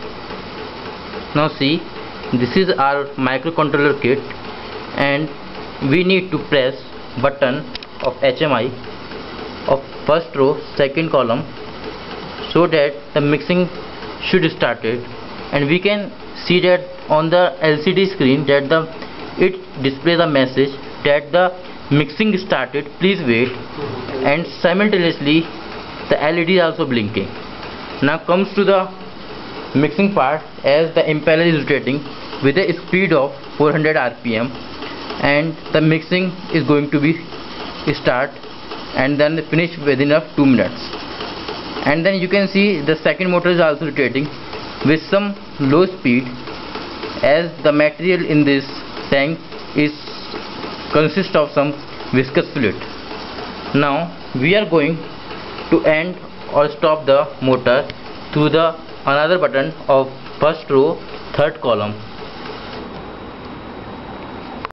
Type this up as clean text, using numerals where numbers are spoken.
Now see, this is our microcontroller kit, and we need to press button of HMI of first row second column so that the mixing should start it, and we can see that on the LCD screen that it displays a message that the mixing started, please wait, and simultaneously the LED is also blinking. Now comes to the mixing part, as the impeller is rotating with a speed of 400 rpm, and the mixing is going to be start and then finish within 2 minutes. And then you can see the second motor is also rotating with some low speed, as the material in this tank consists of some viscous fluid. Now we are going to end or stop the motor through the another button of first row third column.